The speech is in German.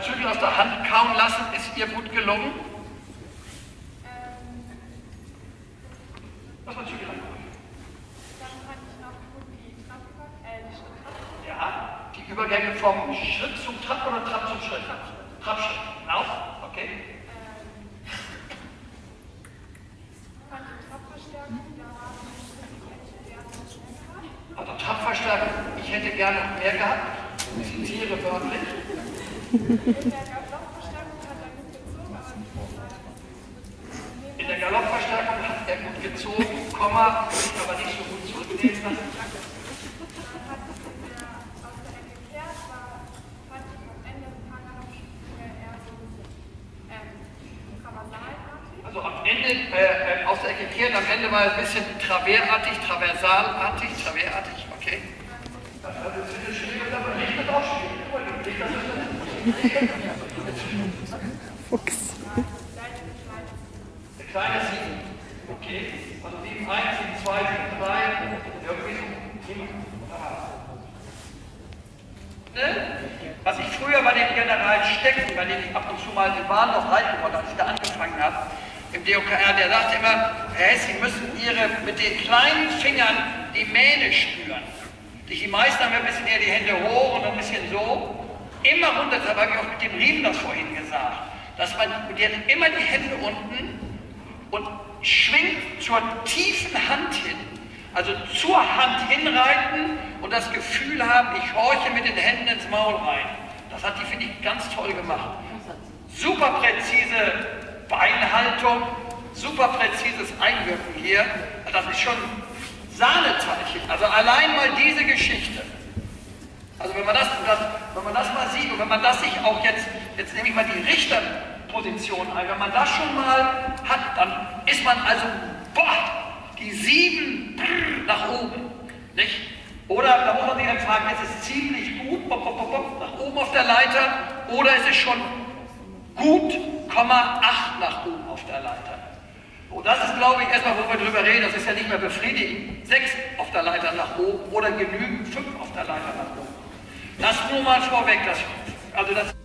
Zügel aus der Hand kauen lassen, ist ihr gut gelungen? Was war Zügel angucken? Dann fand ich noch gut die Schritttrab. Ja, die Übergänge vom Schritt zum Trab oder Trab zum Schritt? Trabschritt. Genau, okay. Fand die Trabverstärkung, da war ich gerne schneller. Also Trabverstärkung, ich hätte gerne noch mehr gehabt. Ich zitiere wörtlich. In der Galoppverstärkung hat er gut gezogen, Komma, will ich aber nicht so gut zurücknehmen lassen. Also am Ende, aus der Ecke kehrt, am Ende war er ein bisschen traverartig, okay. Das ist schwierig, aber nicht mit ausspielen. Fuchs. Der kleine 7. Okay. Also 7, 1, 7, 2, 7, 3. Irgendwie so. Ne? Was ich früher bei den General Stecken, bei denen ich ab und zu mal, die waren noch halten wollte, als ich da angefangen habe, im DOKR, der sagte immer, Herr Hess, Sie müssen mit den kleinen Fingern die Mähne spüren. Die meisten haben ein bisschen eher die Hände hoch und ein bisschen so. Immer runter, das habe ich auch mit dem Riemen das vorhin gesagt, dass man, die hat immer die Hände unten und schwingt zur tiefen Hand hin, also zur Hand hinreiten und das Gefühl haben, ich horche mit den Händen ins Maul rein. Das hat die, finde ich, ganz toll gemacht. Super präzise Beinhaltung, super präzises Einwirken hier. Das ist schon Sahneteilchen. Also allein mal diese Geschichte. Also wenn man das mal sieht und wenn man das sich auch jetzt nehme ich mal die Richterposition ein, wenn man das schon mal hat, dann ist man also, boah, die 7 nach oben, nicht? Oder da muss man sich dann fragen, ist es ziemlich gut, nach oben auf der Leiter, oder ist es schon gut, 8 nach oben auf der Leiter? Und das ist, glaube ich, erstmal, wo wir drüber reden, das ist ja nicht mehr befriedigend, 6 auf der Leiter nach oben oder genügend 5 auf der Leiter nach oben. Das nur mal vorweg, also das